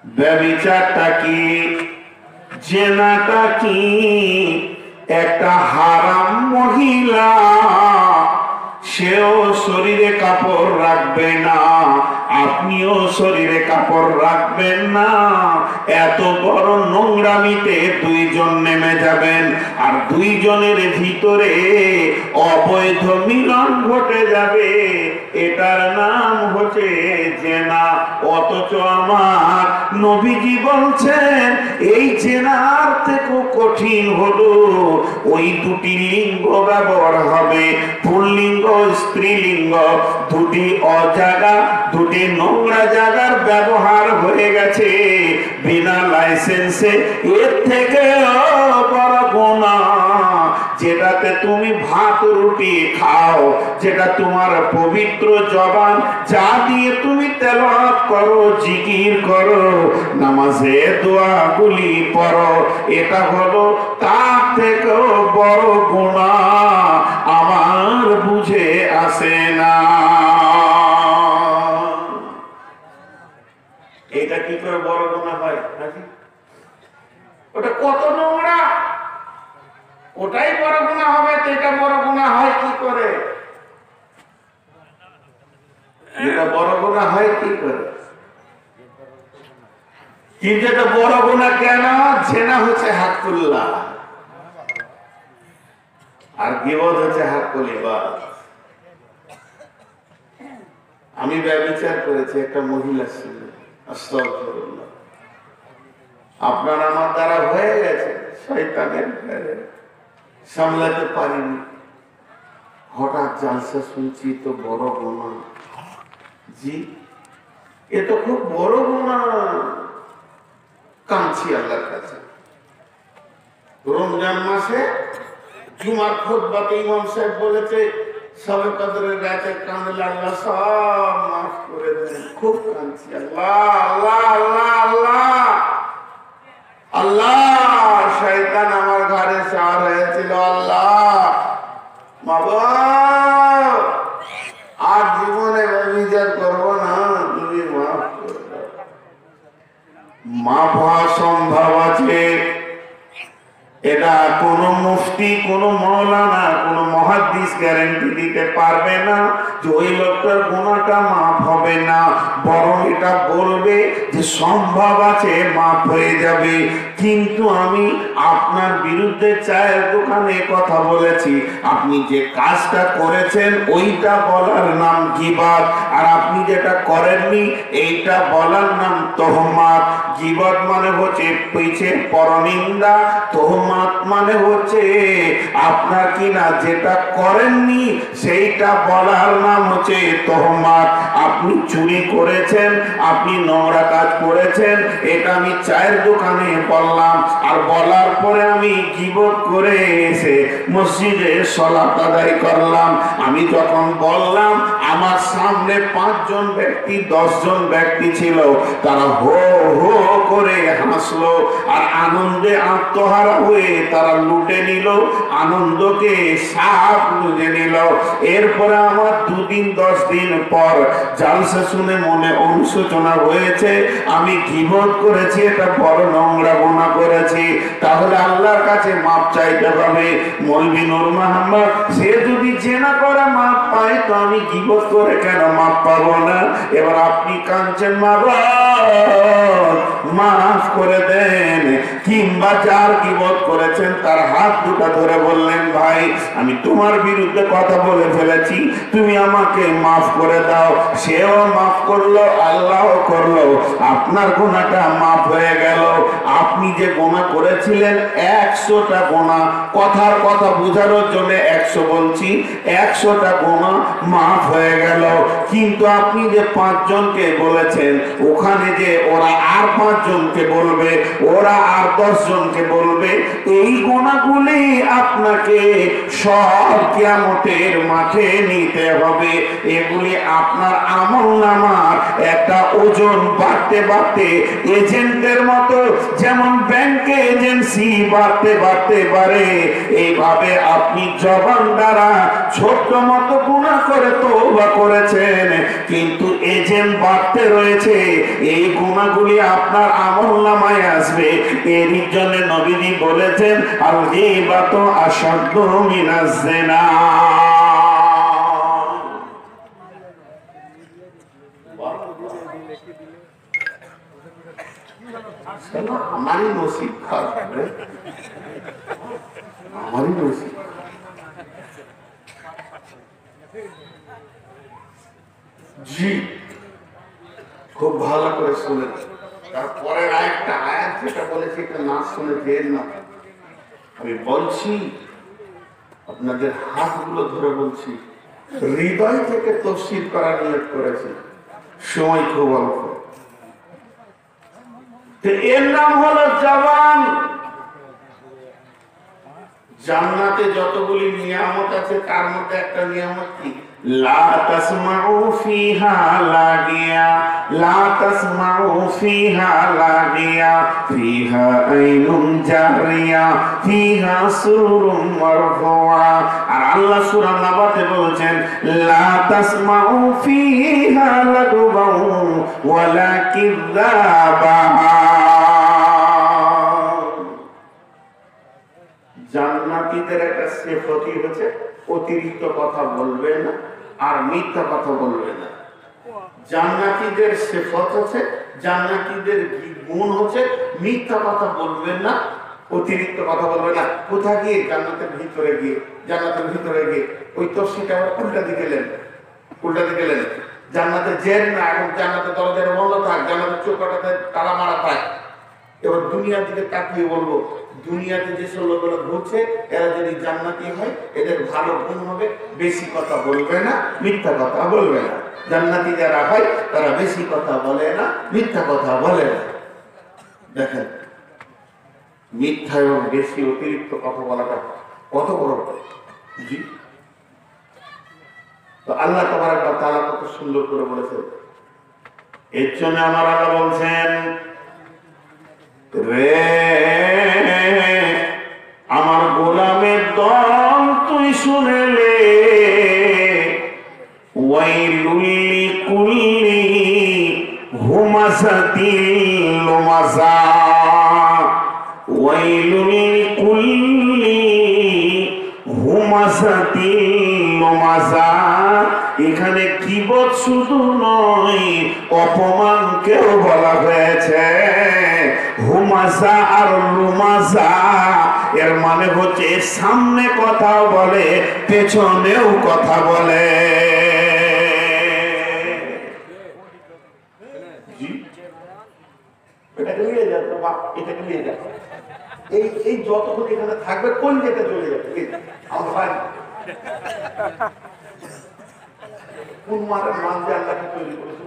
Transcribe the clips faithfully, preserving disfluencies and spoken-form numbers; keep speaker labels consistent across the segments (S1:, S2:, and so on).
S1: ব্যভিচারটা কি, জেনাটা কি? একটা হারাম মহিলা, সেও শরীরে কাপড় রাখবে না, আপনিও শরীরে কাপড় রাখবেন না। এত বড় নোংরামিতে দুইজন নেমে যাবেন, আর দুইজনের ভিতরে অবৈধ মিলন ঘটে যাবে। এটার নাম হচ্ছে জেনা। অথচ আমার নবীজি বলছেন এই জেনার থেকেও কঠিন হলো ওই দুটি লিঙ্গ ব্যবহার হবে, পুল্লিঙ্গ স্ত্রীলিঙ্গ, দুটি অজাগা, দুটি নোংরা জায়গার ব্যবহার হয়ে গেছে বিনা লাইসেন্সে। এর থেকে বড় গুনাহ, যেটাতে তুমি ভাত রুটি খাও, যেটা তোমার পবিত্র জবান, যা দিয়ে তুমি তেলাওয়াত করো, জিকির করো, নামাজে দোয়াগুলি পড়ো, এটা হলো তার থেকেও বড় গুনাহ। আমার বুঝে আসে না এটা কি করে বড় গুনাহ হয় নাকি? ওটা কত নোংরা, ওটাই বড় গুনাহ হবে, তো এটা বড় গুনাহ হয় কি করে? এটা বড় গুনাহ হয় কি করে? কিন্তু এটা বড় গুনাহ কেন? জেনা হচ্ছে হাক্কুল্লাহ, আর গীবত হচ্ছে হাক্কুল ইবাদ। আমি ব্যভিচার করেছি, একটা মহিলা ছিল, আস্তাগফিরুল্লাহ, আপনার আমার দ্বারা হয়ে গেছে, শয়তানের ফেরে সামলাতে পারিনি। হঠাৎ জালসা শুনছি তো বড় গুনাহ। জি, এ তো খুব বড় গুনাহ। কাঁদছি আল্লাহর কাছে। রমজান মাসে জুমার খুতবাতে ইমাম সাহেব বলেছে সবে কদরের রাতে কাঁদলে আল্লাহ সব মাফ করে দেন। খুব কাঁদছি, আল্লাহ আল্লাহ আল্লাহ আল্লাহ আল্লাহ। শয়তান আমার ঘরে সার হয়েছিল, আল্লাহ মাবুদ আর জীবনে ব্যভিচার করবো না, তুমি মাফ করে দাও। মাফ হওয়া সম্ভব আছে, এটা কোন মুফতি, কোন মাওলানা, কোন মুহাদ্দিস গ্যারান্টি দিতে পারবে না যে ওই লোকটার গুনাহটা মাফ হবে না, বরং এটা বলবে যে সম্ভব আছে মাফ হয়ে যাবে। কিন্তু আমি আপনার বিরুদ্ধে চায়ের দোকানে কথা বলেছি, আপনি যে কাজটা করেছেন ওইটা বলার নাম গীবত, আর আপনি যেটা করেননি এইটা বলার নাম তোহমাত। গীবত মানে হচ্ছে পিছে পরনিন্দা, তোহমাত মানে হচ্ছে আপনার কিনা যেটা করেননি সেইটা বলার নাম হচ্ছে তোহমাত। আপনি চুরি করেছেন, আপনি নোংরা কাজ করেছেন, এটা আমি চায়ের দোকানে বললাম, আর বলার পরে আমি গীবত করে এসে মসজিদে সালাত আদায় করলাম। আমি যখন বললাম আমার সামনে পাঁচজন ব্যক্তি, দশজন ব্যক্তি ছিল, তারা হো হো করে হাসলো আর আনন্দে আত্মহারা হয়ে তারা লুটে নিল, আনন্দকে সাপ লুটে নিল। এরপরে আমার দুদিন দশ দিন পর জালসা শুনে মনে অনুশোচনা হয়েছে, আমি গীবত করেছি, এটা বড় নোংরা গুনাহ করেছি, তাহলে আল্লাহর কাছে মাপ চাইতে হবে। মৌলভী নূর মোহাম্মদ সে যদি জেনা করে মাপ পায়, তো আমি গীবত করে কেন মাপ পাবো না? এবার আপনি কাঁদছেন, মাবুদ মাফ করে দেন। কিংবা যার গীবত করেছেন তার হাত দুটো ধরে বললেন, ভাই আমি তোমার বিরুদ্ধে কথা বলে ফেলেছি, তুমি আমাকে মাফ করে দাও। সেও মাফ করলো, আল্লাহও করলো, আপনার গুনাহটা মাফ হয়ে গেল। আপনি যে গুনাহ করেছিলেন একশোটা গুনাহ, কথার কথা বোঝানোর জন্য একশো বলছি, একশোটা গুনাহ মাফ হয়ে গেল। কিন্তু আপনি যে পাঁচজনকে বলেছেন, ওখানে যে ওরা আর পাঁচজনকে বলবে, ওরা আর দশ জনকে বলবে, এই গুনাহগুলি আপনাকে সব কিয়ামতের মাঠে নিতে হবে। এগুলি আপনার আমলনামার একটা ওজন বাড়তে বাড়তে এজেন্টের মতো, যেমন ব্যাংকে এজেন্সি বাড়তে বাড়তে পারে, এইভাবে আপনি জবান দ্বারা ছোট্ট মতো গুনাহ করে তওবা করেছেন, কিন্তু এজেন্ট বাড়তে রয়েছে। এই গুনাহগুলি আপনার আমলনামায় আসবে। এর জন্য নবীজি বলেছেন আল গীবাতু আশাদ্দু মিনাজ জিনা। আমারই নসিব খারাপ, আমারই নসিব। জি, খুব ভালো করে শুনেন। তারপরের আরেকটা আয়াত যেটা বলেছি এটা না শুনে যেন না। আমি বলছি, আপনাদের হাতগুলো ধরে বলছি, হৃদয় থেকে তফসির করার নিয়ত করেছি, সময় খুব অল্প। এর নাম হলো জবান। জান্নাতে যতগুলি নিয়ামত আছে তার মধ্যে একটা নিয়ামত কি? লা তাসমাউ ফিহা লাগিয়া, লা তাসমাউ ফিহা লাগিয়া, ফিহা আইনুন জারিয়া, ফিহা সুরুরুম মারফুআ। আর আল্লাহ সূরা নাবাতে বলেছেন লা তাসমাউ ফিহা লাগুবাউ ওয়ালা কিযাবা। জান্নাতীদের একটা সিফাতই হচ্ছে অতিরিক্ত কথা বলবে না আর মিথ্যা কথা বলবে না। জান্নাতীদের সিফাত হচ্ছে, জান্নাতীদের গুণ হচ্ছে মিথ্যা কথা বলবে না, অতিরিক্ত কথা বলবে না। কোথায় গিয়ে? জান্নাতের ভিতরে গিয়ে, জান্নাতের ভিতরে গিয়ে ওই তফসিরটা উল্টা দিকে গেলেন, উল্টা দিকে গেলেন। জান্নাতে জেন না, এবং জান্নাতের দরজার বন্ধ থাক, জান্নাতের চৌকাটাতে তালা মারা পায়। এবার দুনিয়ার দিকে তাকিয়ে বলবো, দুনিয়াতে যেসব লোকেরা ঘুরছে এরা যদি জান্নাতি হয় এদের ভালো গুণ হবে, বেশি কথা বলবে না, মিথ্যা কথা বলবে না। জান্নাতি যারা হয় তারা বেশি কথা বলে না, মিথ্যা কথা বলে না। দেখেন মিথ্যা এবং বেশি অতিরিক্ত কথা বলাটা কত বড়। জি, তো আল্লাহ তাবারক ওয়া তাআলা কত সুন্দর করে বলেছেন। এর জন্য আমার আল্লাহ বলছেন, রে আমার গোলামের দল তুই শুনেলে, ওয়াইলুল লিকুল্লি হুমাযাতিল লুমাযা, ওয়াইলুল লিকুল্লি হুমাযাতিল লুমাযা। এখানে কিবত শুধু নয়, অপমানকেও বলা হয়েছে। হুমাযা আর লুমাযা এর মানে হচ্ছে সামনে কথাও বলে, পেছনেও কথা বলে। এটাকে নিয়ে যাচ্ছে, এটাকে নিয়ে যাচ্ছে, এই এই যতক্ষণ এখানে থাকবে কোন যেটা চলে যাবে আমার ভাই। কোন মারের মান যে আল্লাহকে তৈরি করেছে,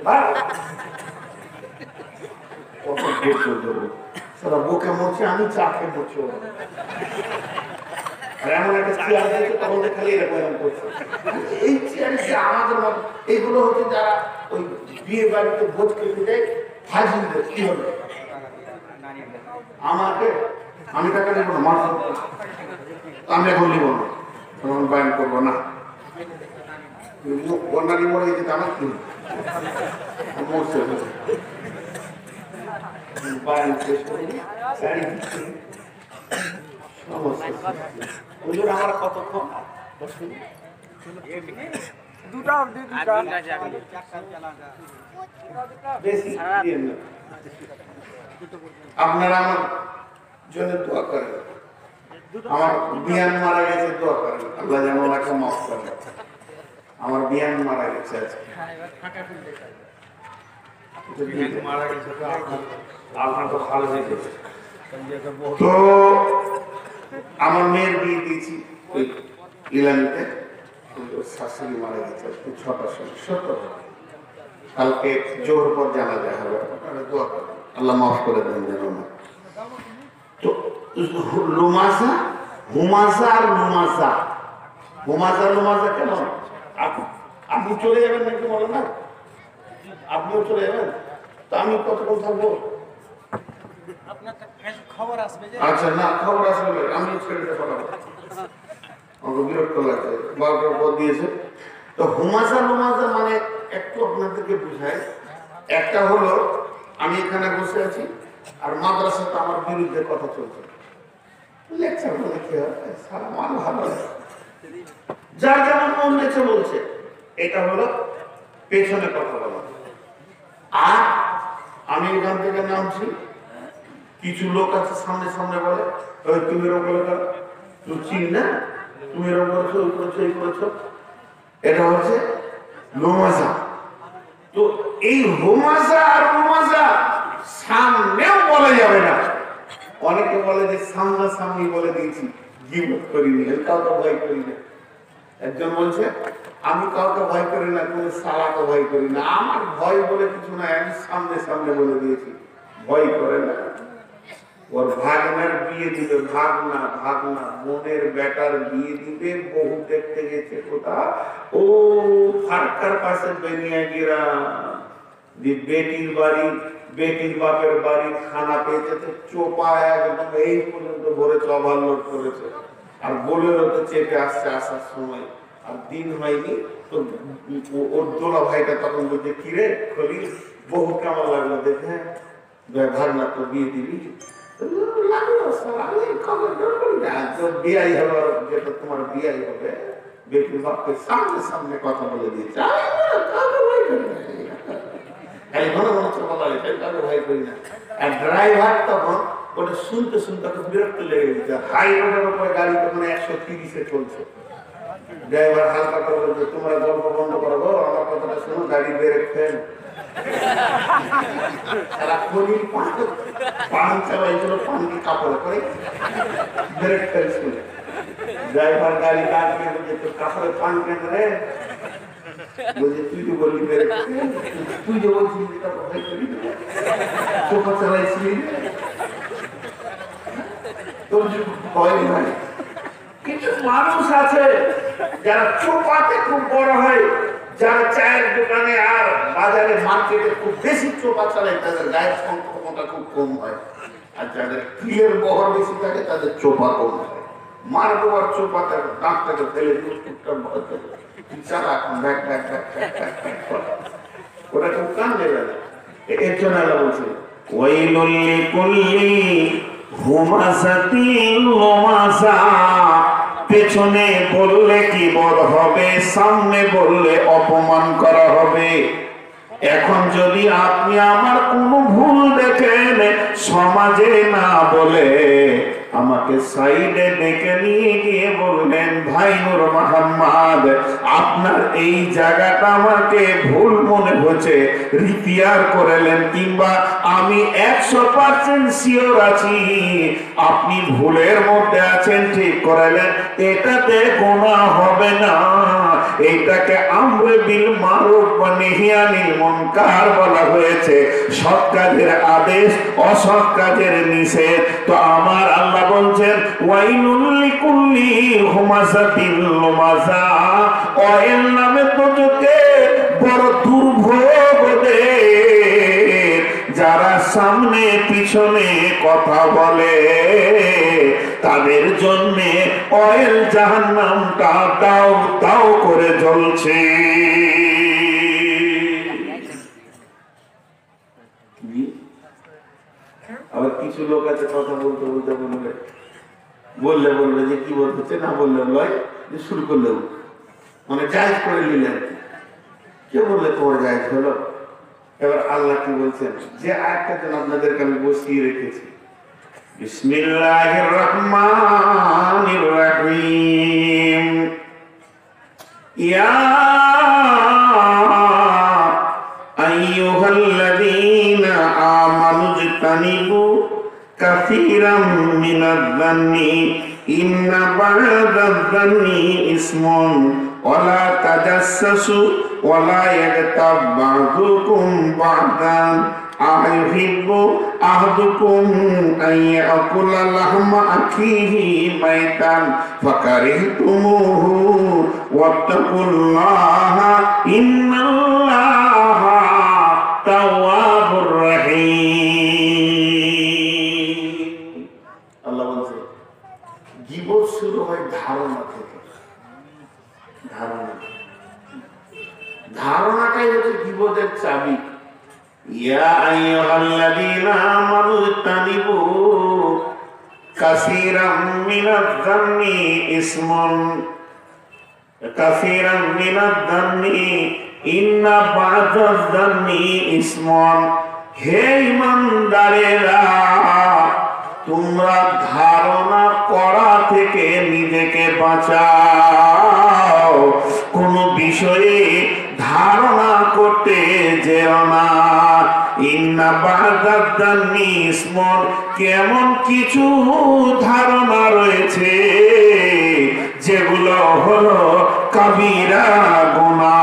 S1: বুকে মরছে, আমি চা খেয়ে মরছি। আর এমন একটা চেয়ার দিয়েছে তখন খালি এরকম এরকম করছে। এই চেয়ার আমাদের মতো এইগুলো হচ্ছে যারা ওই বিয়ে বাড়িতে ভোজ খেতে যায়, হাজিদের কি হবে আমাকে, আমি টাকা নেবো না, মাছ আমি এখন নিব না, তখন বায়ন করবো না। বন্যালি মরে যেতে আমার কি মরছে, বায়ন শেষ করে আমার কতক্ষণ আপনারা আমার জন্য দোয়া করেন। আমার বিয়ান মারা গেছে, দোয়া করেন আল্লাহ যেন ওনাকে মাফ করেন। আমার বিয়ান মারা গেছে আজকে, মারা গেছে তো আপনার তো ভালো হয়েছে। তো আমার মেয়ের বিয়ে দিয়েছি ওই ইলামিতে, শাশুড়ি মারা গেছে ছটার সময়, সত্তর। কালকে জোহর পর জানা যায় হবে, আপনারা দোয়া করেন আল্লাহ মাফ করে দেন যেন না। তো লুমাজা, হুমাজা আর লুমাজা, হুমাজা লুমাজা কেমন? আপনি চলে যাবেন নাকি বলো না? আপনিও চলে যাবেন, তো আমি কতক্ষণ থাকবো? আচ্ছা না, খবর আসবে, আমি ছেড়ে পাঠাবো, আমাকে বিরক্ত লাগছে, বারবার পর দিয়েছে। তো হুমাজা লুমাজা মানে একটু আপনাদেরকে বুঝায়, একটা হলো আমি এখানে বসে আছি আর মাদ্রাসাতে আমার বিরুদ্ধে কথা চলছে, লেকচার বলে কি হয়, সারা মান ভালো যার যেমন মন নেছে বলছে। এটা হলো পেছনে কথা বলা। আর আমি এখান থেকে নামছি, কিছু লোক আছে সামনে সামনে বলে তুমি এরকম বলে করো, তুই চিন না, তুমি এরকম করেছো, ওই করেছো, এই করেছো। এটা হচ্ছে লোমাজা। তো এই হোমাজা আর লোমাজা সামনেও বলা যাবে না। অনেকে বলে যে সামনা সামনি বলে দিয়েছি, গীবত করিনি, কাউকে ভয় করি না। একজন বলছে আমি কাউকে ভয় করি না, কোন সালাকে ভয় করি না, আমার ভয় বলে কিছু নাই, আমি সামনে সামনে বলে দিয়েছি, ভয় করে না। ওর ভাগনার বিয়ে দিবে, ভাগনা ভাগনা বোনের বেটার বিয়ে দিবে, বহু দেখতে গেছে কোথা, ও ফারকার পাশে বেনিয়া গিরা, যে বেটির বাড়ি, বেটির বাপের বাড়ি খানা পেয়েছে, তো চোপা একদম এই পর্যন্ত ভরে ওভারলোড করেছে, আর বোলেরও তো চেপে আসছে আসার সময়, আর দিন হয়নি তো ওর দোলা ভাইটা তখন বলছে কিরে খলি বহু কেমন লাগলো দেখে, ভাগনা তো বিয়ে দিবি, বিয়াই হবে, যেটা তোমার বিয়াই হবে, বেটির বাপকে সামনে সামনে কথা বলে দিয়েছে, ড্রাইভার তখন ওটা শুনতে শুনতে বিরক্ত লেগে গেছে, হাই রোডের উপরে গাড়ি তখন একশো তিরিশে চলছে, ড্রাইভার হালকা করে বলছে তোমরা গল্প বন্ধ করবো, আমার কথাটা শুনো, গাড়ি ব্রেক ফেল, পান চালাইছিল, পানকে কাপড়ে করে ব্রেক ফেল শুনে ড্রাইভার গাড়ি কাটবে, বলছে তোর কাপড়ে পান কেন রে, বলছে তুই তো বললি ব্রেক ফেল, তুই যে বলছিস চোখা চালাইছিলি, তোর ভয় নাই। কিছু মানুষ আছে যারা চোপাতে খুব বড় হয়, যারা চায়ের দোকানে আর বাজারে মার্কেটে খুব বেশি চোপা চালায়, তাদের গায়ের সংখ্যা খুব কম হয়, আর যাদের কিলের বহর বেশি থাকে তাদের চোপা কম হয়। মারবো আর চোপাতে দাঁতটাকে ফেলে দুটা ভয় থাকে, চালা এখন ব্যাগ ব্যাগ ব্যাগ ব্যাগ ব্যাগ করে ওটা খুব কান দেবে না। এর জন্য আল্লাহ বলছে ওয়াইলুল লিকুল্লি হুমাযাতিল লুমাযা, পেছনে বললে কি বল হবে, সামনে বললে অপমান করা হবে। এখন যদি আপনি আমার কোনো ভুল দেখেন, সমাজে না বলে আমাকে সাইডে ডেকে নিয়ে গিয়ে বললেন ভাই নূর মোহাম্মদ, আপনার এই জায়গাটা আমাকে ভুল মনে হচ্ছে, রিপেয়ার করেলেন, কিংবা আমি একশো পার্সেন্ট শিওর আছি আপনি ভুলের মধ্যে আছেন, ঠিক করালেন, এটাতে গুনাহ হবে না। এইটাকে আমরে বিল মারুফ ওয়া নাহি আনিল মুনকার বলা হয়েছে, সৎ কাজের আদেশ, অসৎ কাজের নিষেধ। তো আমার আল্লাহ বলছেন ওয়াইলুল লিকুল্লি হুমাযাতিল লুমাযা, ওয়াইল নামে তো তোকে বড় দুর্ভোগ ওদের, যারা সামনে পিছনে কথা বলে তাদের জন্য অয়েল জাহান্নামটা দাও দাও করে জ্বলছে। আবার কিছু লোক আছে কথা বলতে বলতে বলবে, বললে বলবে যে কি বলতেছে, না বললে লয় যে শুরু করলেও মানে জায়েজ করে নিলেন, কে বললে তোমার জায়েজ হলো। এবার আল্লাহ কি বলছেন, যে আয়াতটা যেন আপনাদেরকে আমি বসিয়ে রেখেছি, বিসমিল্লাহির রহমানির রহিম, ইয়া আইয়ুহাল্লাযীনা আমানু ইজতানিবু কাসীরাম মিনায-যান্নি ইন্না বা'দায-যান্নি ইসমুন ওয়া লা তাজাসসাসু ওয়া লা ইয়াগতাব বা'দুকুম বা'দান আইয়ুহিব্বু আহাদুকুম আন ইয়াকুলা লাহমা আখিহি মাইতান ফাকারিহতুমুহু ওয়াত্তাকুল্লাহা ইন্নাল্লাহা তাওয়াবুর রহিম। আল্লাহ বলছে গীবত শুরু হয় ধারণা থেকে, ধারণা ধারণাটাই হচ্ছে গীবতের চাবি। ইয়া আইয়ুহাল্লাযীনা আমানু ইজতানিবু কাসীরাম মিনায-যান্নি ইসমুন কাসীরাম মিনায-যান্নি ইন্না বা'দায-যান্নি ইসমুন। হে ঈমানদারেরা, তোমরা ধারণা করা থেকে নিজেকে বাঁচাও, কোন বিষয়ে ধারণা করতে যেও না। ইন্না বা'দায-যান্নি ইসমুন, কেমন কিছু ধারণা রয়েছে যেগুলো হলো কাবীরা গুনাহ।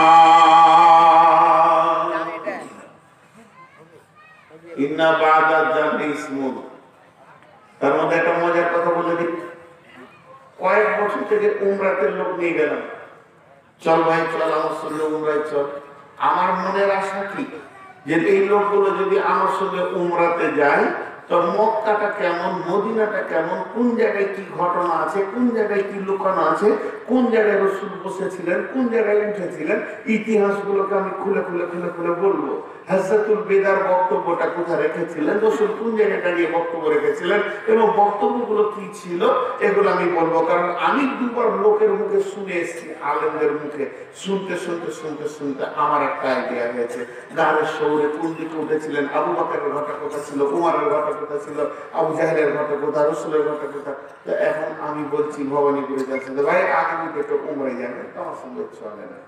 S1: ইন্না বা'দায-যান্নি ইসমুন, তার মধ্যে একটা মজার কথা বলে দিই। কয়েক বছর থেকে উমরাতে লোক নিয়ে গেলাম, চল ভাই চল আমার সঙ্গে উমরায় চল। আমার মনের আশা কি, যে এই লোকগুলো যদি আমার সঙ্গে উমরাতে যায় তো মক্কাটা কেমন, মদিনাটা কেমন, কোন জায়গায় কি ঘটনা আছে, কোন জায়গায় কি লুকানো আছে, কোন জায়গায় রাসূল বসেছিলেন, কোন জায়গায় উঠেছিলেন, ইতিহাসগুলোকে আমি খুলে খুলে খুলে খুলে বলবো। হাজ্জাতুল বেদার বক্তব্যটা কোথায় রেখেছিলেন, রাসূল কোন জায়গায় দাঁড়িয়ে বক্তব্য রেখেছিলেন এবং বক্তব্যগুলো কি ছিল, এগুলো আমি বলবো। কারণ আমি দুবার লোকের মুখে শুনে এসেছি, আলেমদের মুখে শুনতে শুনতে শুনতে শুনতে আমার একটা আইডিয়া হয়েছে। গাড়ির শহরে কোন দিকে উঠেছিলেন, আবু বকরের ঘটা কথা ছিল, উমারের ঘটা কথা ছিল, আবু জাহেলের ঘটা কথা, রাসূলের ঘটা কথা। তো এখন আমি বলছি ভবানীপুরে যাচ্ছেন, ভাই আগামী থেকে উমরায় যাবেন, আমার সঙ্গে চলে না।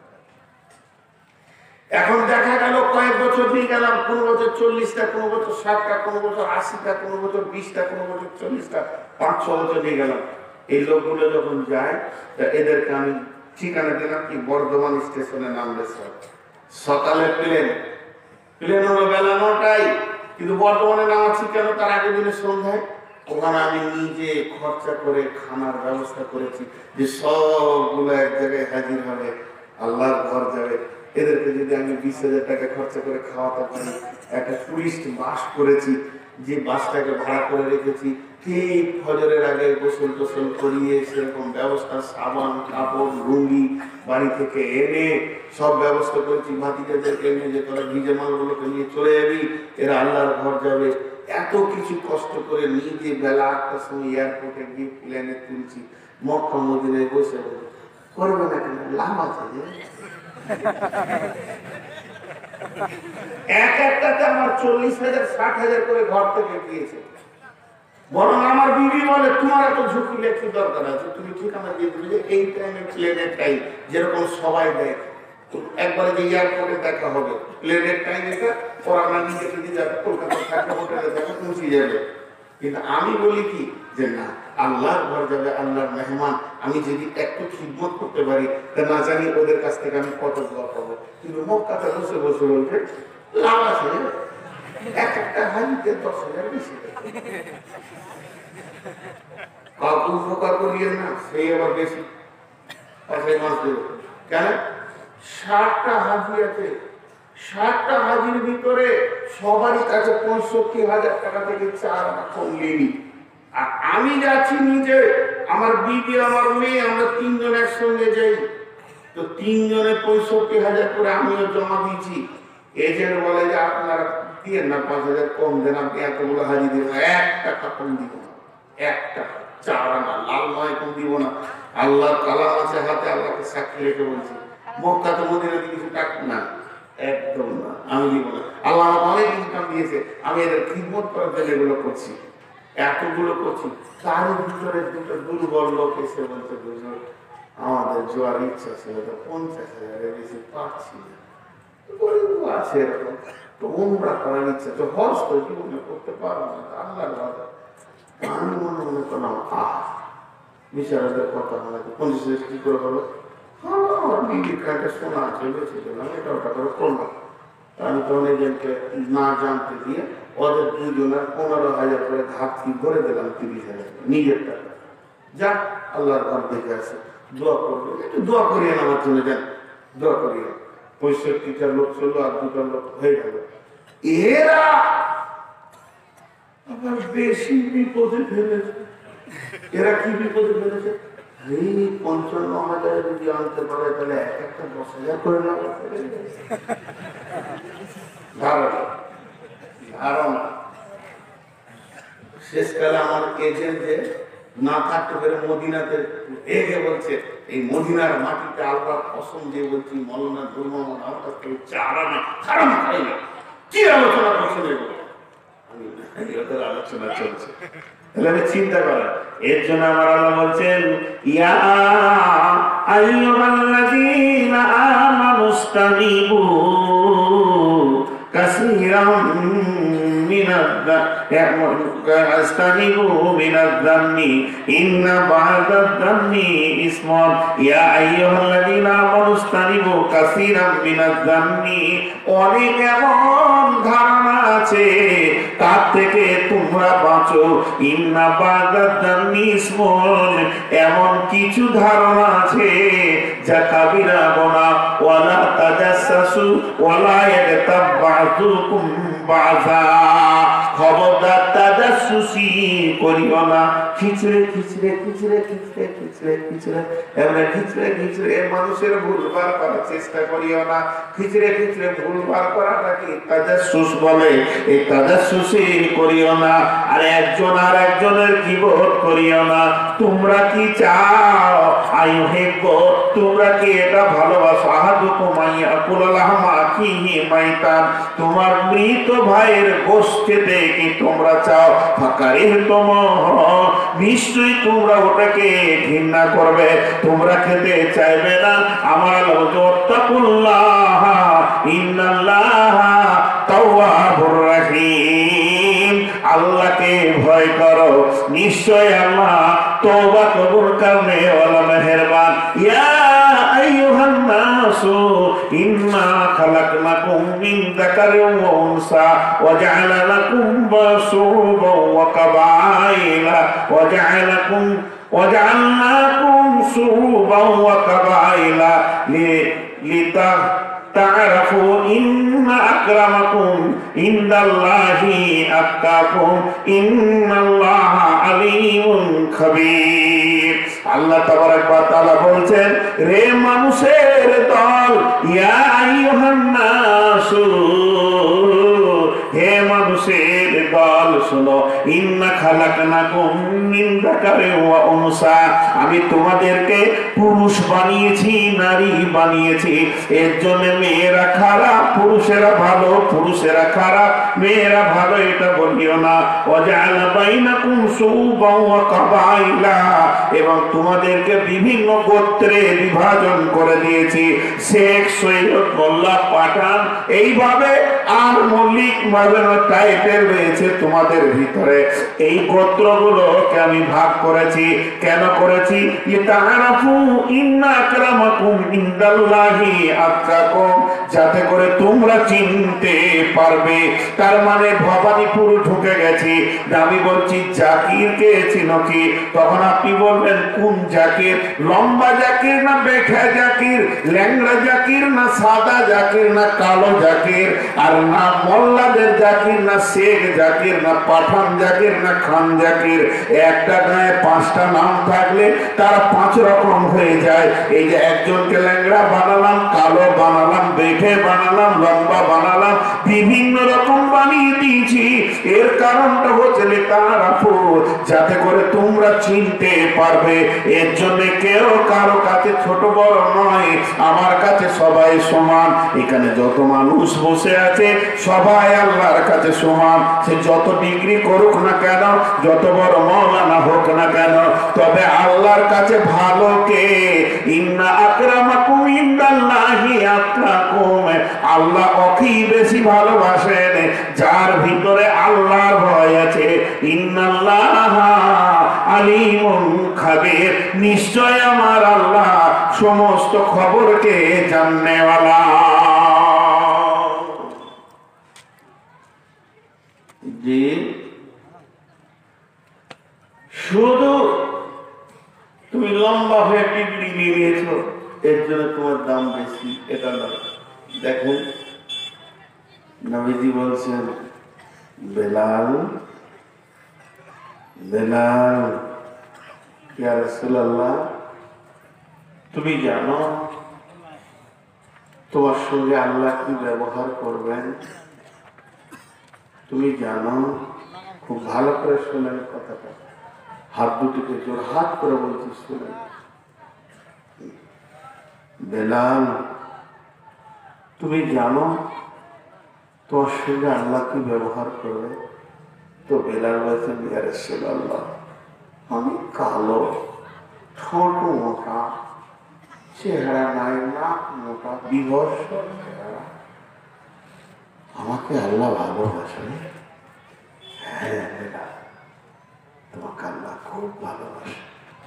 S1: এখন দেখা গেল কয়েক বছর দিয়ে গেলাম, কোন বছর চল্লিশটা, কোন বছর ষাটটা, কোন বছর আশিটা, কোন বছর বিশটা, কোন বছর চল্লিশটা, পাঁচ ছ বছর দিয়ে গেলাম। এই লোকগুলো যখন যায় এদেরকে আমি ঠিকানা দিলাম কি, বর্ধমান স্টেশনে নামবে স্যার। সকালে প্লেন, প্লেন হলো বেলা নটায়, কিন্তু বর্ধমানে নামাচ্ছি কেন, তার আগের দিনে সন্ধ্যায়। ওখানে আমি নিজে খরচা করে খানার ব্যবস্থা করেছি, যে সবগুলো এক জায়গায় হাজির হবে, আল্লাহর ঘর যাবে। এদেরকে যদি আমি বিশ হাজার টাকা খরচা করে খাওয়াতে পারি, একটা টুরিস্ট বাস করেছি, যে বাসটাকে ভাড়া করে রেখেছি, ঠিক ফজরের আগে গোসল টোসল করিয়ে সেরকম ব্যবস্থা, সাবান কাপড় লুঙ্গি বাড়ি থেকে এনে সব ব্যবস্থা করেছি। ভাতিজাদেরকে এনে যে তোরা ভিজে মালগুলোকে নিয়ে চলে যাবি, এরা আল্লাহর ঘর যাবে। এত কিছু কষ্ট করে নিজে বেলা আটটার সময় এয়ারপোর্টে গিয়ে প্লেনে তুলছি, মক্কা মদিনায় বসে করবে না কেন, লাভ আছে যে এক একটাতে আমার চল্লিশ হাজার ষাট হাজার করে ঘর থেকে গিয়েছে। বরং আমার বিবি বলে, তোমার এত ঝুঁকি লেখি দরকার আছে, তুমি ঠিকানা দিয়ে দিলে যে এই টাইমে প্লেনের টাইম যেরকম সবাই দেয়, একবারে যে এয়ারপোর্টে দেখা হবে, প্লেনের টাইম এটা ওরা না নিজেকে দিয়ে যাবে, কলকাতা থাকবে, হোটেলে দেখা পৌঁছে যাবে। কিন্তু আমি বলি কি, যে না, আল্লাহর ঘর যাবে, আল্লাহর মেহমান, আমি যদি একটু খিদমত করতে পারি, তা না জানি ওদের কাছ থেকে আমি কত দোয়া পাবো। কিন্তু মক্কাতে বসে বসে বলতে লাভ আছে, এক একটা হাজিতে দশ হাজার বেশি কাউকে উপকার করিয়ে না, সেই আবার বেশি পাশাই মাছ দেবে কেন। ষাটটা হাজি আছে, ষাটটা হাজির ভিতরে সবারই কাছে পঁয়ষট্টি হাজার টাকা থেকে চার কম নিবি। আর আমি যাচ্ছি নিজে, আমার বিবি, আমার মেয়ে, আমরা তিনজন একসঙ্গে যাই, তো তিনজনে পঁয়ষট্টি হাজার করে আমিও জমা দিয়েছি। এজেন্ট বলে যে আপনারা দিয়ে না, পাঁচ হাজার কম দেন, আপনি এতগুলো হাজির দিব না, এক টাকা কম দিব না, এক টাকা চার আনা লাল নয় কম দিব না। আল্লাহর কালাম আছে হাতে, আল্লাহকে সাক্ষী রেখে বলছি, মক্কা তো মদিনাতে কিছু টাকা না, একদম না, আমি দিব না। আল্লাহ আমাকে অনেক ইনকাম দিয়েছে, আমি এদের খিদমত করার জন্য এগুলো করছি, এতগুলো করছি। তার ভিতরে দুটো দুর্বল লোক এসে বলতে, বুঝলো আমাদের জোয়ার ইচ্ছা ছিল, তো পঞ্চাশ হাজারের বেশি পাচ্ছি না, আছে এরকম, তো উমরা করার ইচ্ছা, তো হজ তো জীবনে করতে পারবো না, আল্লাহর বাধা। আমি মনে মনে করলাম, আহ বিচারকের কথা মনে পঞ্চাশ হাজার কি করে হলো, আমার বিবির কাছে শোনা আছে, বেঁচে গেলাম, এটা ওটা করে করলাম। আমি তখন এজেন্টকে না জানতে দিয়ে ওদের দুজনের পনেরো হাজার করে ঘাটতি ভরে দিলাম, তিরিশ হাজার নিজের টাকা। যাক, আল্লাহর ঘর দেখে আসে, দোয়া করবে, একটু দোয়া করিয়ে আমার জন্য, যান দোয়া করিয়ে। পঁয়ষট্টিটা লোক চললো, আর দুটা লোক হয়ে গেল। এরা আবার বেশি বিপদে ফেলেছে। এরা কি বিপদে ফেলেছে, এই পঞ্চান্ন হাজার যদি আনতে পারে, তাহলে এক একটা দশ হাজার করে না শেষকালে আমার এজেন্ট যে না থাকতে পেরে মদিনাতে এগে বলছে এই মদিনার মাটিতে আল্লাহ কসম দিয়ে বলছি মৌলানা দুর মোহাম্মদ আমার কাছ থেকে চারা না খারাপ খাই না কি আলোচনা করছে আমি ওদের আলোচনা চলছে তাহলে আমি চিন্তা করেন এর জন্য আমার আল্লাহ বলছেন ইয়া আইয়ুহাল্লাযীনা আমানুস্তানিবু কাসীরাম استنبوا من الظن إن بعض الظن إثم يا أيها الذين آمنوا استنبوا كثيرا من الظن অনেক এমন ধারণা আছে তার থেকে তোমরা বাঁচো ইন্না বাদাদ যান্নি ইসমুন এমন কিছু ধারণা আছে যা কাবিরা গুনাহ ওয়ালা তাজাসসু ওয়ালা ইয়াগতাব বাযুকুম বাযা খবরদার তাজাসসুসি করিও না খিচড়ে খিচড়ে খিচড়ে খিচড়ে খিচড়ে খিচড়ে এমন খিচড়ে খিচড়ে মানুষের ভুলভাল করার চেষ্টা করিও না খিচড়ে খিচড়ে ভুলভাল করাটাকে তাজাসসুস বলে এই তাজাসসুসি করিও না আর একজন আর একজনের গীবত করিও না তোমরা কি চাও আইয়ুহিব্ব তোমরা কি এটা ভালোবাসো আহাদুকুম আইয়াকুলা লাহমা আখিহি মাইতান তোমার মৃত ভাইয়ের গোশত খেতে কি তোমরা চাও ফাকারিহতুম নিশ্চয়ই তোমরা ওটাকে ঘৃণা করবে তোমরা খেতে চাইবে না আমার ওয়াত্তাকুল্লাহ ইন্নাল্লাহা তাওয়াবুর রহিম আল্লাহকে ভয় করো নিশ্চয় আল্লাহ তওবা কবুল করনে ওয়ালা মেহেরবান ইয়া আইয়ুহান নাসু ইন্না খালাকনাকুম মিন যাকারিন ওয়া উনসা ওয়া জাআলা লাকুম শুউবান ওয়া কাবাইলা ওয়া জাআলাকুম ওয়া জাআলনাকুম শুউবান ওয়া কাবাইলা লিতা تعرفوا إن أكرمكم عند الله أتقاكم إن الله عليم خبير আল্লাহ তাবারাক ওয়া তাআলা বলছেন রে মানুষের দল ইয়া আইয়ুহান নাসু হে মানুষের দল শোনো ইন্না খালাকনাকুম মিন যাকারিন ওয়া উনসা আমি তোমাদেরকে পুরুষ বানিয়েছি নারী বানিয়েছি এর জন্য মেয়েরা খারাপ পুরুষেরা ভালো পুরুষেরা খারাপ মেয়েরা ভালো এটা বলিও না ওয়াজআলা বাইনাকুম শুউবান ওয়া কাবাইলা এবং তোমাদেরকে বিভিন্ন গোত্রে বিভাজন করে দিয়েছি শেখ সৈয়দ মোল্লা পাঠান এইভাবে আর মল্লিক মাজানো টাইপের রয়েছে তোমাদের ভিতরে এই গোত্রগুলোকে আমি ভাগ করেছি কেন করেছি লিতাআরাফু ইন্না আকরামাকুম ইনদাল্লাহি আতকাকুম যাতে করে তোমরা চিনতে পারবে তার মানে ভবানীপুর ঢুকে গেছি আমি বলছি জাকিরকে চিনো কি তখন আপনি বলবেন কোন জাকির লম্বা জাকির না বেঠা জাকির ল্যাংড়া জাকির না সাদা জাকির না কালো জাকির আর না মোল্লাদের জাকির না শেখ জাকির না পাঠান জাকির না খান জাকির একটা গায়ে পাঁচটা নাম থাকলে তার পাঁচ রকম হয়ে যায় এই যে একজনকে ল্যাংড়া বানালাম কালো বানালাম বেঠে বানালাম লম্বা বানালাম বিভিন্ন রকম বানিয়ে দিয়েছি এর কারণটা হচ্ছে লিতাআরাফু যাতে করে তোমরা চিনতে পারবে এর জন্য কেউ কারো কাছে ছোট বড় নয় আমার কাছে সবাই সমান এখানে যত মানুষ বসে আছে সবাই আল্লাহর কাছে সমান সে যত ডিগ্রি করুক না কেন যত বড় মাওলানা হোক না কেন তবে আল্লাহর কাছে ভালো কে ইন্না আকরামাকুম ইনদাল্লাহি আতকাকুম আল্লাহ ওকে বেশি ভালোবাসেন যার ভিতরে আল্লাহর ভয় আছে ইন্নাল্লাহা আলিমুন খাবির নিশ্চয় আমার আল্লাহ সমস্ত খবরকে জাননেওয়ালা জি শুধু তুমি লম্বা হয়ে ডিগ্রি নিয়ে নিয়েছো এর জন্য তোমার দাম বেশি এটা নয় দেখুন নবীজি বলছেন বেলাল বেলাল ইয়া রাসূলুল্লাহ তুমি জানো তোমার সঙ্গে আল্লাহ কি ব্যবহার করবেন তুমি জানো খুব ভালো করে শোনেন কথাটা, হাত দুটিকে জোর হাত করে বলছি শুনেন। বেলাল, তুমি জানো তোমার সঙ্গে আল্লাহ কি ব্যবহার করবে? তো বেলাল বলছেন, ইয়া রাসূলুল্লাহ, আমি কালো, ঠোঁট মোটা, চেহারা নাই, নাক মোটা, বিভৎস চেহারা, আমাকে আল্লাহ ভালোবাসে? হ্যাঁ বেলাল, তোমাকে আল্লাহ খুব ভালোবাসে।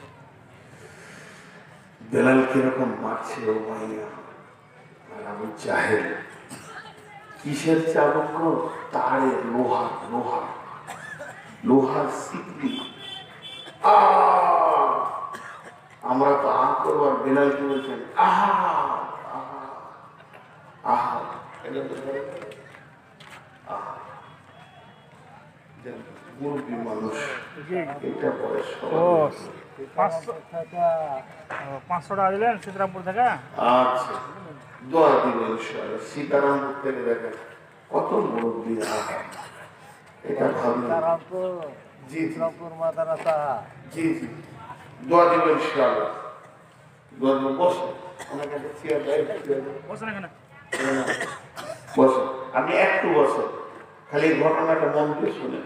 S1: বেলাল কিরকম মারছিল উমাইয়া আর আবু জাহেল, কিসের চাবুক? তারে, লোহা, লোহা, লোহার সিকলি। আমরা তো আহ করবো, আর বেলাল কি বলছেন? আহা আহা আহা, এটা তো আহা, মুরগি মানুষ, এটা পরে
S2: পাঁচশো টাকা দিলেন সীতারামপুর থেকে।
S1: আচ্ছা, দোয়া দিবেন সীতারামপুর থেকে। দেখেন কত মুরব্বী, এটা ভাবলেন। জি জি জি, দোয়া দিবেন ইনশাআল্লাহ। দোয়া দিবেন। বসে বসে, আপনি একটু বসে, খালি ঘটনাটা মন দিয়ে শুনেন।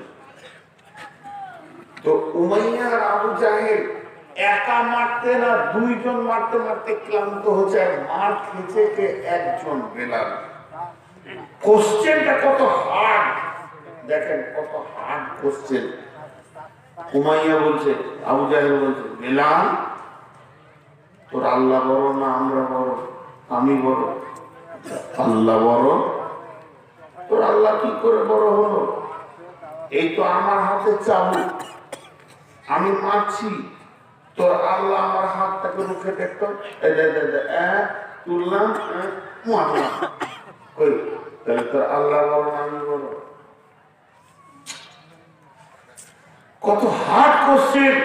S1: তো উমাইয়া আর আবু জাহেল একা মারতে না, দুইজন মারতে মারতে ক্লান্ত হচ্ছে, আর মার খেয়েছে কে? একজন, বেলাল। কোশ্চেনটা কত হার্ড দেখেন, কত হার্ড কোশ্চেন। উমাইয়া বলছে, আবু জাহেল বলছে, বেলাল তোর আল্লাহ বড় না আমরা বড়? আমি বড়? আল্লাহ বড়। তোর আল্লাহ কি করে বড় হলো? এই তো আমার হাতে চাবুক, আমি মারছি, তোর আল্লাহ আমার হাতটাকে রুখে দেখতো, তুললাম, মারলাম। তাহলে তোর আল্লাহ বড় না আমি বড়? কত হার্ড কোশ্চেন।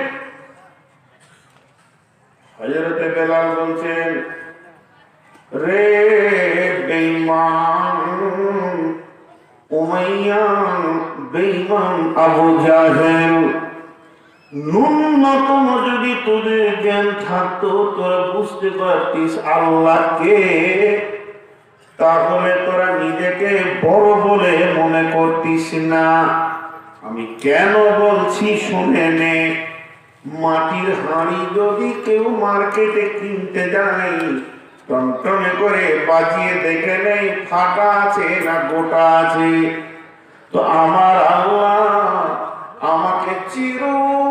S1: হযরতে বেলাল বলছেন, রে বেঈমান উমাইয়া, বেঈমান আবু জাহেল, ন্যূনতম যদি তোদের জ্ঞান থাকতো, তোরা বুঝতে পারতিস আল্লাহকে, তাহলে তোরা নিজেকে বড় বলে মনে করতিস না। আমি কেন বলছি শুনে নে। মাটির হাঁড়ি যদি কেউ মার্কেটে কিনতে যায়, টনটনে করে বাজিয়ে দেখে নেই ফাটা আছে না গোটা আছে। তো আমার আল্লাহ আমাকে চির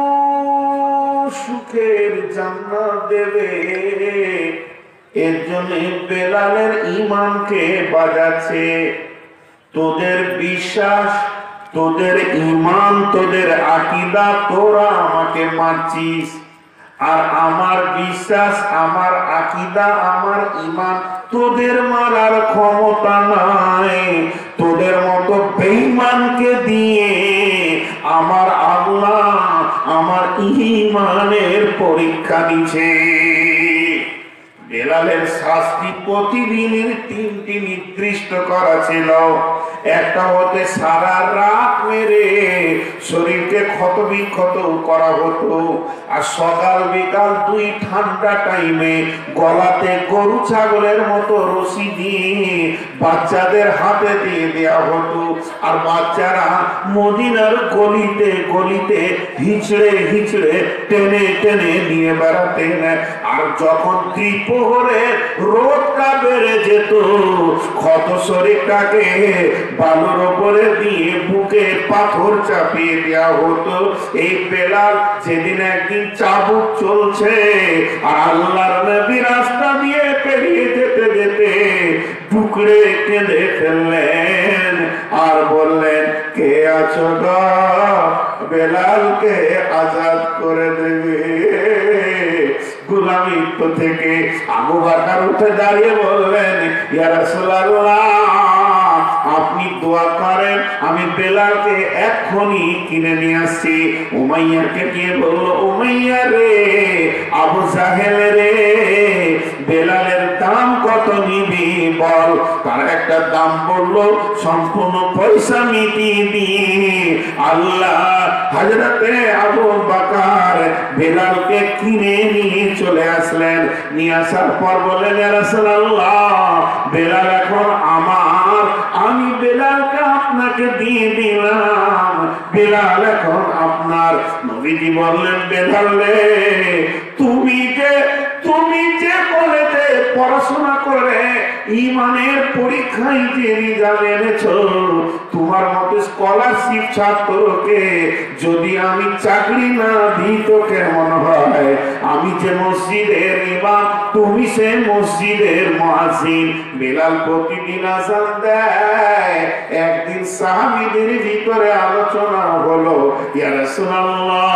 S1: সুখের জান্নাত দেবে, এর জন্য বেলালের ঈমানকে বাজাচ্ছে। তোদের বিশ্বাস, তোদের ঈমান, তোদের আকীদা, তোরা আমাকে মারছিস, আর আমার বিশ্বাস, আমার আকীদা, আমার ঈমান তোদের মারার ক্ষমতা নাই। তোদের মতো বেঈমানকে দিয়ে আমার আল্লাহ আমার ঈমানের পরীক্ষা দিচ্ছে। বেলালের শাস্তি প্রতিদিনের তিনটি নির্দিষ্ট করা ছিল। একটা হতে সারা রাত মেরে শরীরকে ক্ষত বিক্ষত করা হতো, আর সকাল বিকাল দুই ঠান্ডা টাইমে গলাতে গরু ছাগলের মতো রশি দিয়ে বাচ্চাদের হাতে দিয়ে দেওয়া হতো, আর বাচ্চারা মদিনার গলিতে গলিতে হিচড়ে হিচড়ে টেনে টেনে নিয়ে বেড়াতেন। আর যখন দ্বিপ্রহরে রোদটা বেড়ে যেত, ক্ষত শরীরটাকে বালুর উপরে দিয়ে বুকে পাথর চাপিয়ে দেওয়া হতো। এই বেলাল যেদিন একদিন চাবুক চলছে আর আল্লাহর নবী রাস্তা দিয়ে পেরিয়ে যেতে যেতে টুকরে কেঁদে ফেললেন আর বললেন, কে আছো গো, বেলালকে আজাদ করে দেবে গোলামিত্ব থেকে। আবু বকর উঠে দাঁড়িয়ে বললেন, ইয়া রাসূলুল্লাহ, আপনি দোয়া করেন, আমি বেলালকে এক্ষুনি কিনে নিয়ে আসছি। উমাইয়াকে গিয়ে বলল, উমাইয়া রে, আবু জাহেল রে, বেলালের দাম কত নিবি বল, তার একটা দাম বললো, সম্পূর্ণ পয়সা মিটিয়ে দিয়ে আল্লাহ হযরতে আবু বকর বেলালকে কিনে নিয়ে চলে আসলেন। নিয়ে আসার পর বললেন, ইয়া রাসূলুল্লাহ, বেলাল এখন আমার, আমি বেলালকে আপনাকে দিয়ে দিলাম, বেলাল এখন আপনার। নবীজি বললেন, বেলাল রে, তুমি যে তুমি যে কলেজে পড়াশোনা করে ইমানের পরীক্ষায় যে রেজাল্ট এনেছো, তোমার মতো স্কলারশিপ ছাত্রকে যদি আমি চাকরি না দিই তো কেমন হয়? আমি যে মসজিদের ইমাম, তুমি সে মসজিদের মুয়াজ্জিন। বেলাল প্রতিদিন আযান দেয়। একদিন সাহাবীদের ভিতরে আলোচনা হলো, ইয়া রাসূলুল্লাহ,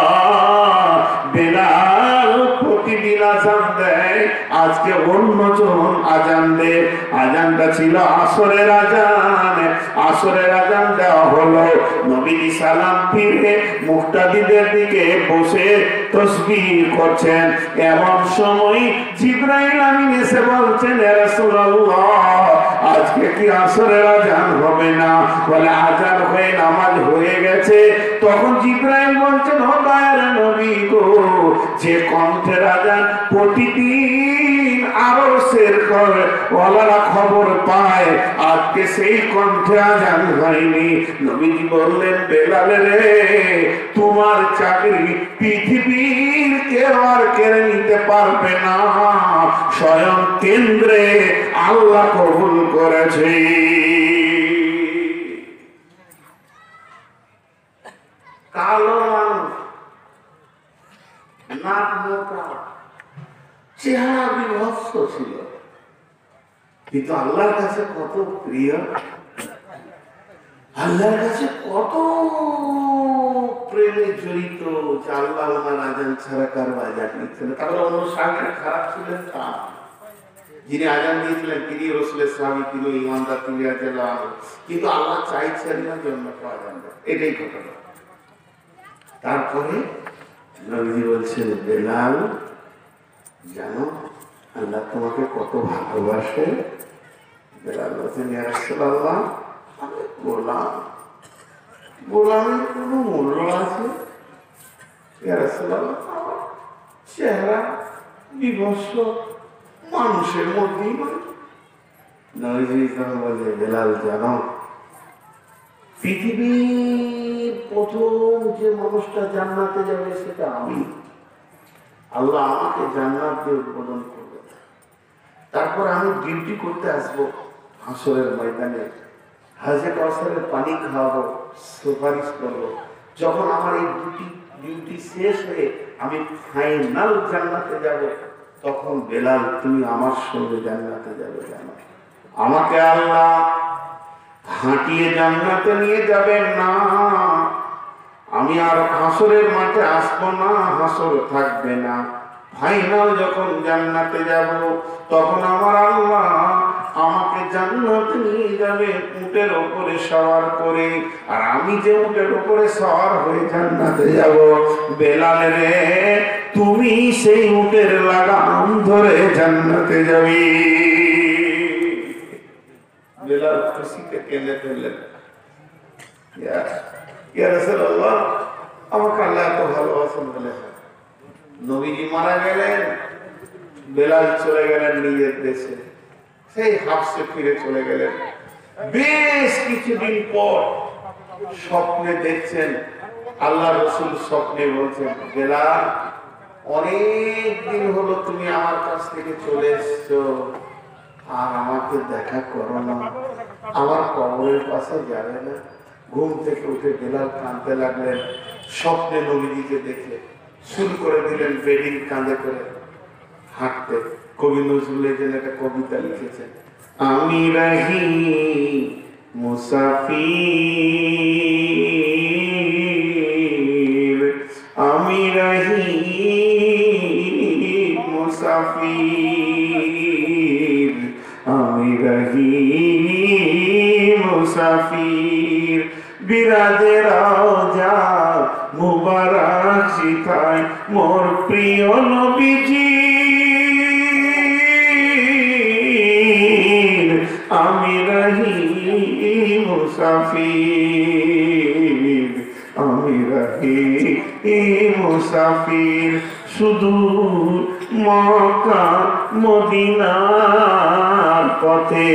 S1: বেলাল প্রতিদিন আযান দেয়, আজকে অন্যজন আযান দেয়। আযানটা ছিল আসরের আযান। আসরের আযান দেওয়া হলো, নবীজি সালাম ফিরে মুক্তাদিদের দিকে বসে তাসবিহ করছেন। এমন সময় জিবরাইল আমিন এসে বলছেন, ইয়া রাসূলুল্লাহ, আজকে কি আসরের আযান হবে না? বলে, আযান হয়ে নামাজ হয়ে গেছে। তখন জিবরাইল বলছেন, ও দয়ার নবী গো, যে কণ্ঠের আযান প্রতিদিন আরশের করে ওয়ালারা খবর পায়, আজকে সেই কণ্ঠে আযান হয়নি। নবীজি বললেন, বেলাল রে, তোমার চাকরি পৃথিবীর কেউ আর কেড়ে নিতে পারবে না, স্বয়ং কেন্দ্রে আল্লাহ কবুল করেছে। কালো মানুষ, নাক মোটা, চেহারা বিভৎস ছিল, কিন্তু আল্লাহর কাছে কত প্রিয়, আল্লাহর কাছে কত প্রেমে জড়িত, যে আল্লাহ ওনার আযান ছাড়া কারো আযান নিচ্ছেন। তারপরে অন্য সাহাবীরা খারাপ ছিলেন তা, যিনি আযান দিয়েছিলেন তিনি রাসূলের সাহাবী, তিনি ইমানদার, তিনি রাদিয়াল্লাহু আনহু, কিন্তু আল্লাহ চাইছেন না জন্য আযান দেয়, এটাই কথা। তারপরে নবীজি বলছেন, বেলাল জানো আল্লাহ তোমাকে কত ভালোবাসে? বেলাল বলছেন, ইয়া রাসূলুল্লাহ, আমি গোলাম, গোলামের কোনো মূল্য আছে? ইয়া রাসূলুল্লাহ, আমার চেহারা বিভৎস, মানুষের মধ্যেই নয়। নবীজি তখন বলছে, বেলাল জানো, পৃথিবীর প্রথম যে মানুষটা জান্নাতে যাবে সেটা আমি। আল্লাহ আমাকে জান্নাত দিয়ে উদ্বোধন করবে, তারপর আমি ডিউটি করতে আসবো হাসরের ময়দানে, হাজে কাউসারের পানি খাওয়াবো, সুপারিশ করবো। যখন আমার এই ডিউটি ডিউটি শেষ হয়ে আমি ফাইনাল জান্নাতে যাব, তখন বেলাল তুমি আমার সঙ্গে জান্নাতে যাবে। জানো, আমাকে আল্লাহ হাঁটিয়ে জান্নাতে নিয়ে যাবেন না, আমি আর হাসরের মাঠে আসবো না, হাসর থাকবে না। ফাইনাল যখন জান্নাতে যাব, তখন আমার আল্লাহ আমাকে জান্নাতে নিয়ে যাবে উটের উপরে সওয়ার করে, আর আমি যে উটের উপরে সওয়ার হয়ে জান্নাতে যাব, বেলাল রে, তুমি সেই উটের লাগাম ধরে জান্নাতে যাবে। বেলাল খুশিতে কেঁদে ফেললেন, ইয়া রাসূলুল্লাহ, আমাকে আল্লাহ এত ভালোবাসেন বলে। নবীজি মারা গেলেন, বেলাল চলে গেলেন নিজের দেশে, সেই হাবশে ফিরে চলে গেলেন। বেশ কিছুদিন পর স্বপ্নে দেখছেন, আল্লাহ রাসূল স্বপ্নে বলছেন, বেলাল, অনেক দিন হলো তুমি আমার কাছ থেকে চলে এসছো, আর আমাকে দেখা করো না, আমার কবরের পাশে যাবে না। ঘুম থেকে উঠে বেলাল কাঁদতে লাগলেন। স্বপ্নে নবীজিকে দেখে শুরু করে দিলেন বেডিং কাঁধে করে হাঁটতে। কবি নজরুল এখানে একটা কবিতা লিখেছেন, আমি রাহি মুসাফির, আমি রাহি মুসাফির, আমি রাহি মুসাফির, বিরাজে রওজা মুবারক শিখায় মোর প্রিয় নবীজি, মুসাফির, আমি রহিম মুসাফির, সুদূর মক্কা মদিনার পথে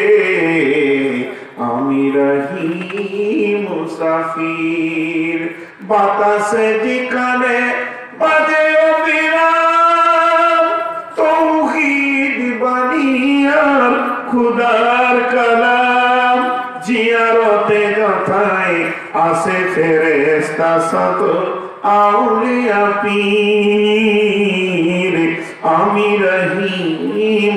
S1: আমি রহিম মুসাফির। বাতাসে যেখানে বাজে অবিরাম তৌহিদ বানিয়ার খুদার কালাম, জিয়ারতে যথায় আসে ফেরেশতা শত আউলিয়া পীর, আমি রহিম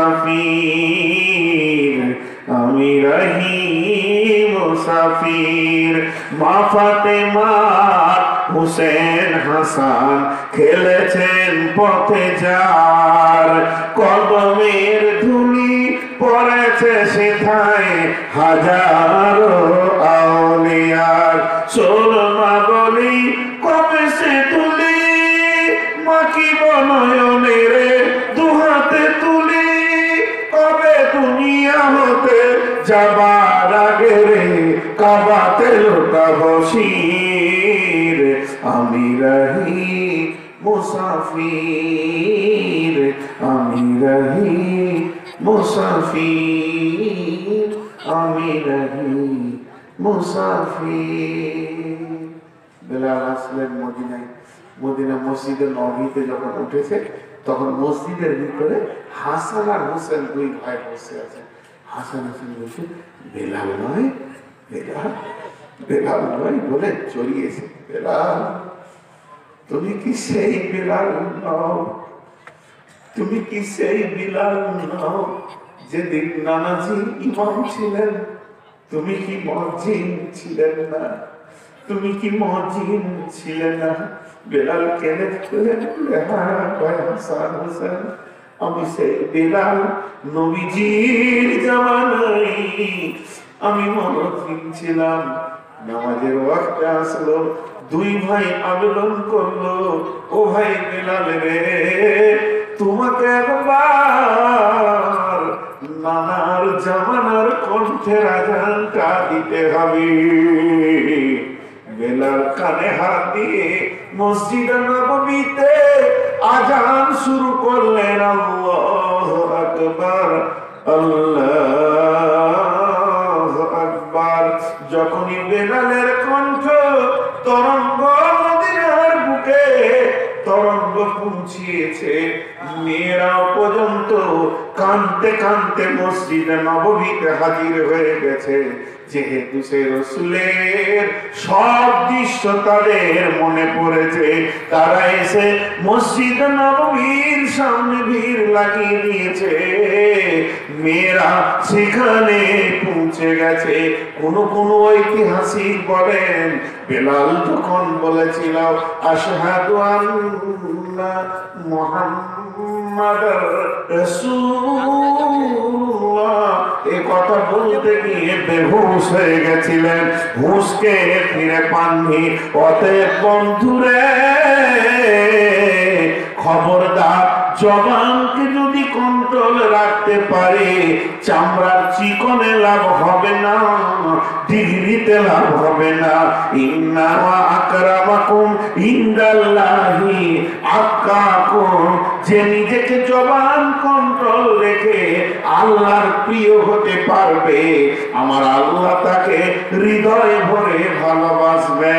S1: মুসাফির, আমি রহিম মুসাফির। মা ফাতেমা হুসেন হাসান খেলেছেন পথে যার, কদমের ধুলি পড়েছে সেথায় হাজারো আউলিয়ার। সোলমা বলি কবে সে তুলি মাকিব নয়নের দুহাতে তুলি, কবে দুনিয়া হতে যাবার আগে রে কাবাতে লোটা বসির, আমি রহি মুসাফির, আমি রহি মুসাফির, আমি রহি মুসাফির। বেলাল আসলেন মদিনায়। মদিনা মসজিদের নবীতে যখন উঠেছে তখন মসজিদের ভিতরে হাসান আর হোসেন দুই ভাই বসে আছে। হাসান হোসেন বলছে বেলাল নয়, বেলাল বেলাল নয় বলে চড়িয়েছে। বেলাল তুমি কি সেই বেলাল নও? তুমি কি সেই বেলাল নও যেদিন নানাজি ইমাম ছিলেন? তুমি কি মসজিদ ছিলেন না? তুমি কি মসজিদ ছিলেন না? বেলাল কেনে ফেলেন? হ্যাঁ ভাই হাসান হোসেন, আমি সেই বেলাল, নবীজির জামানায় আমি মসজিদ ছিলাম। নামাজের ওয়াক্ত আসলো, দুই ভাই আবেদন করলো, ও ভাই বেলাল রে, তোমাকে একবার নানার জামানার কণ্ঠের আজানটা দিতে হবে। বেলাল কানে হাত দিয়ে মসজিদ নববীতে আজান শুরু করলেন, আল্লাহু আকবার, আল্লাহু আকবার। যখনই বেলালের কণ্ঠ তরঙ্গ মদিনার বুকে তরঙ্গ পৌঁছিয়েছে, মেয়েরাও পর্যন্ত কাঁদতে কাঁদতে মসজিদে নববীতে হাজির হয়ে গেছে। যেহেতু সে রাসূলের সব দৃশ্য তাদের মনে পড়েছে, তারা এসে মসজিদ নববীর সামনে ভিড় লাগিয়ে দিয়েছে। মেয়েরা সেখানে পৌঁছে গেছে। কোন কোন ঐতিহাসিক বলেন বেলাল যখন বলেছিল আশহাদু আন্না মুহাম্মাদার রাসূলুল্লাহ, এই কথা বলতে গিয়ে বেহুশ হয়ে গেছিলেন, হুঁশকে ফিরে পাননি। অতএব বন্ধুরে খবরদার, জবানকে যদি কন্ট্রোল রাখতে পারে চামড়ার চিকনে লাভ হবে না, ডিগ্রিতে লাভ হবে না। ইন্না আকরামাকুম ইনদাল্লাহি আতকাকুম, যে নিজেকে জবান কন্ট্রোল রেখে আল্লাহর প্রিয় হতে পারবে, আমার আল্লাহ তাকে হৃদয় ভরে ভালোবাসবে।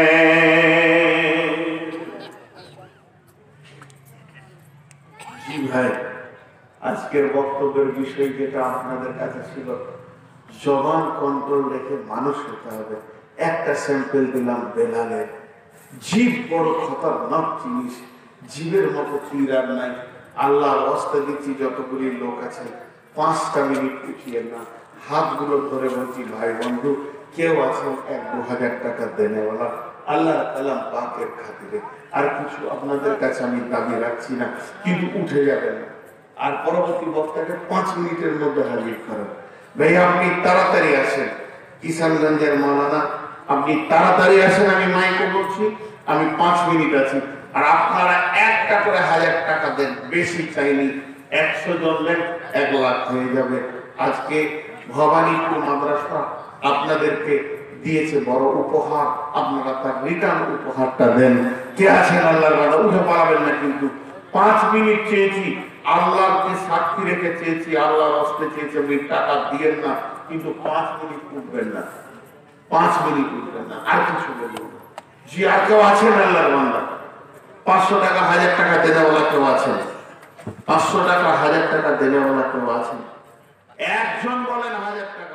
S1: জি ভাই, আজকের বক্তব্যের বিষয় যেটা আপনাদের কাছে ছিল, জবান কন্ট্রোল রেখে মানুষ হতে হবে। একটা স্যাম্পল দিলাম বেলালের। জীব বড় খতরনাক জিনিস, জীবের মতো তীর আর নাই। আল্লাহর ওয়াস্তে দিচ্ছি, যতগুলি লোক আছে পাঁচটা মিনিট উঠিয়ে না, হাতগুলো ধরে বলছি ভাই বন্ধু কেউ আছে এক দু হাজার টাকা দেনেওয়ালা, আল্লাহ কালাম পাকের খাতিরে। আর কিছু আপনাদের কাছে আমি দাবি রাখছি না, কিন্তু উঠে যাবেন না। আর পরবর্তী বক্তাকে পাঁচ মিনিটের মধ্যে হাজির করেন। ভাই আপনি তাড়াতাড়ি আসেন, কিষানগঞ্জের মাওলানা আপনি তাড়াতাড়ি আসেন, আমি মাইকে বলছি, আমি পাঁচ মিনিট আছি। আর আপনারা একটা করে হাজার টাকা দেন, বেশি চাইনি। একশো জন দেন, এক লাখ হয়ে যাবে। আজকে ভবানীপুর মাদ্রাসা আপনাদেরকে দিয়েছে বড় উপহার, আপনারা তার রিটার্ন উপহারটা দেন। কে আছেন আল্লাহর বান্দা? উঠে পালাবেন না কিন্তু। পাঁচ মিনিট চেয়েছি, আল্লাহকে সাক্ষী রেখে চেয়েছি, আল্লাহর হস্তে চেয়েছি, আপনি টাকা দিয়েন না, কিন্তু পাঁচ মিনিট উঠবেন না, পাঁচ মিনিট উঠবেন না, আর কিছু বলবেন না। জি, আর কেউ আছেন আল্লাহর বান্দা? পাঁচশো টাকা হাজার টাকা দেনেওয়ালা কেউ আছেন? পাঁচশো টাকা হাজার টাকা দেনেওয়ালা কেউ আছেন? একজন বলেন হাজার টাকা।